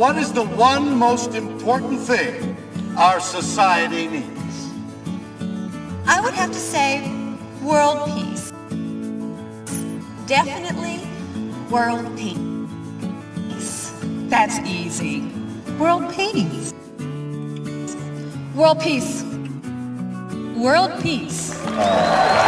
what is the one most important thing our society needs? I would have to say world peace. Definitely world peace. That's easy. World peace. World peace. World peace.